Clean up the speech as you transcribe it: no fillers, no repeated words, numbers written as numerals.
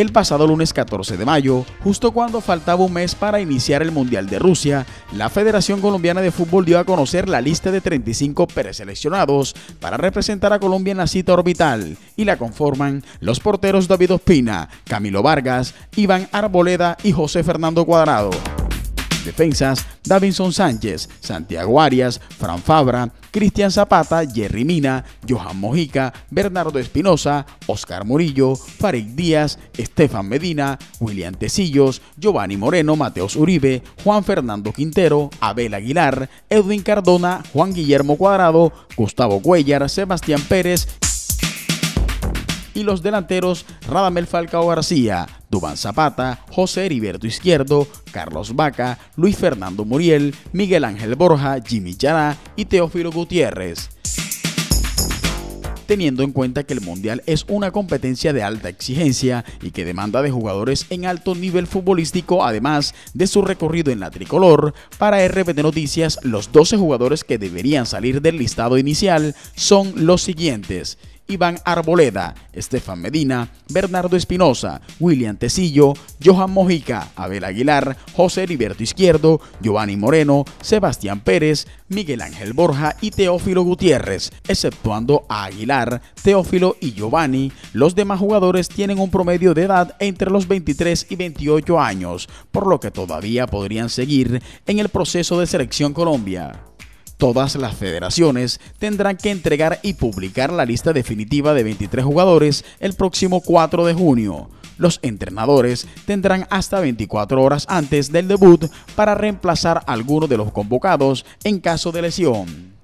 El pasado lunes 14 de mayo, justo cuando faltaba un mes para iniciar el Mundial de Rusia, la Federación Colombiana de Fútbol dio a conocer la lista de 35 preseleccionados para representar a Colombia en la cita orbital, y la conforman los porteros David Ospina, Camilo Vargas, Iván Arboleda y José Fernando Cuadrado. Defensas: Davinson Sánchez, Santiago Arias, Fran Fabra, Cristian Zapata, Jerry Mina, Johan Mojica, Bernardo Espinosa, Oscar Murillo, Farid Díaz, Estefan Medina, William Tecillos, Giovanni Moreno, Mateos Uribe, Juan Fernando Quintero, Abel Aguilar, Edwin Cardona, Juan Guillermo Cuadrado, Gustavo Cuellar, Sebastián Pérez y los delanteros Radamel Falcao García, Duván Zapata, José Heriberto Izquierdo, Carlos Vaca, Luis Fernando Muriel, Miguel Ángel Borja, Jimmy Chará y Teófilo Gutiérrez. Teniendo en cuenta que el Mundial es una competencia de alta exigencia y que demanda de jugadores en alto nivel futbolístico, además de su recorrido en la tricolor, para RPT Noticias los 12 jugadores que deberían salir del listado inicial son los siguientes: Iván Arboleda, Estefan Medina, Bernardo Espinosa, William Tecillo, Johan Mojica, Abel Aguilar, José Heriberto Izquierdo, Giovanni Moreno, Sebastián Pérez, Miguel Ángel Borja y Teófilo Gutiérrez. Exceptuando a Aguilar, Teófilo y Giovanni, los demás jugadores tienen un promedio de edad entre los 23 y 28 años, por lo que todavía podrían seguir en el proceso de Selección Colombia. Todas las federaciones tendrán que entregar y publicar la lista definitiva de 23 jugadores el próximo 4 de junio. Los entrenadores tendrán hasta 24 horas antes del debut para reemplazar a alguno de los convocados en caso de lesión.